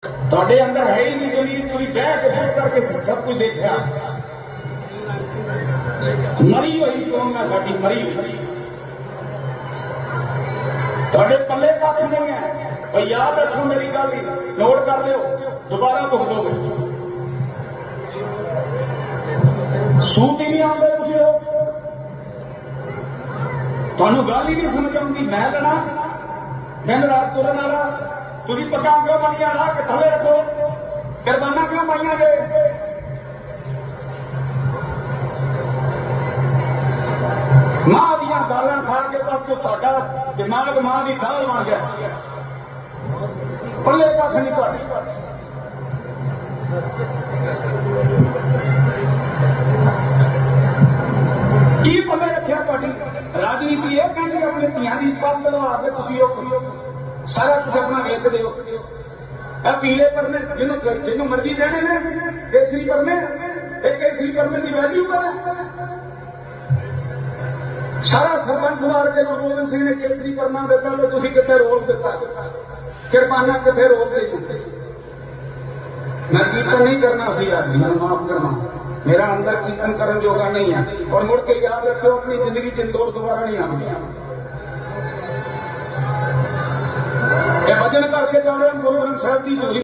ਤੁਹਾਡੇ अंदर है ही नहीं जमीन, तुम बह के चुप करके सब कुछ देखा। मरी हुई कौम है साडी, मरी हुई। ਤੁਹਾਡੇ पल्ले कख नहीं है। भाई याद रखो मेरी गल, नोट कर लो, दोबारा भुगतोगे। सूत ही नहीं आते तुम लोग, थानू गल ही नहीं समझ आती। मैं लड़ा दिन रात तुरन वाला, तुम पग्गां क्यों बनिया ला के थले रखो, कुरबाना क्यों पाइया जे? मां दियां दालां खा के बस तो तुहाडा दिमाग मां दी दाल वांग है, पल्ले कख नहीं तुहाडे। की पल्ले रखिया तुहाडी राजनीति? यह कहती अपने धियां दी पग बनवा के तुसीं सारा कुछ अपना वेचदे हो। पीले परने जिन्हों मर्जी देने ने, केसरी परने, एक केसरी परने की वैल्यू है। सारा सरपंच सवार के गुरु गोबिंद सिंह ने केसरी परना दिता, तो तुसीं कित्थे रोल दिता, किरपाना कित्थे रोल दी? मैं कीर्तन नहीं करना सी आज, मैं माफ करना, मेरा अंदर कीर्तन करन जोगा नहीं है। और मुड़ के याद रखियो, अपनी जिंदगी च इंदौर दोबारा नहीं आती। भजन करके जा रहे हैं गुरु ग्रंथ साहिब की झोली।